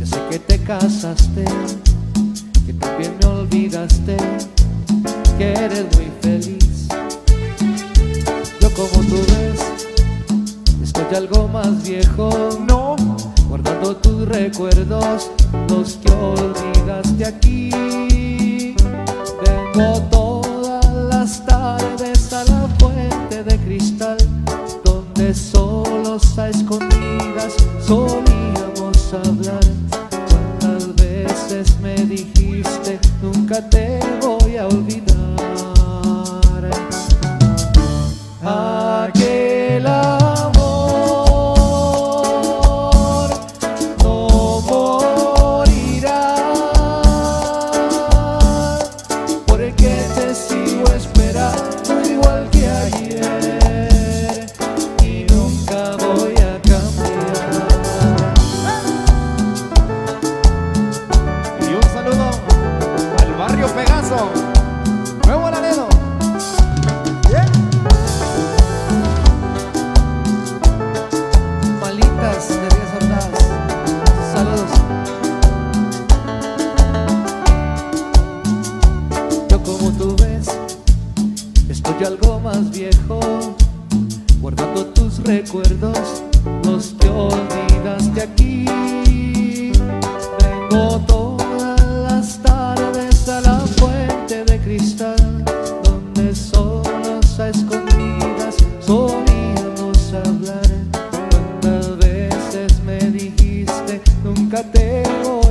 Ya sé que te casaste, que también me olvidaste, que eres muy feliz. Yo, como tú ves, estoy algo más viejo, No, guardando tus recuerdos, los que olvidaste aquí. Vengo todas las tardes a la fuente de cristal, donde solos a escondidas solíamos hablar. Cuántas veces me dijiste, nunca te voy a olvidar. Aquel amor no morirá, porque te sigo esperando igual que ayer y nunca voy a cambiar. y un saludo al barrio Pegaso, Nuevo Laredo. Bien. Malitas de Díaz Ordaz, saludos. Yo, como tú ves, estoy algo más viejo, guardando tus recuerdos, los que olvidaste aquí. Vengo todas las tardes a la fuente de cristal, donde solos a escondidas solíamos hablar. Cuántas veces me dijiste, nunca te voy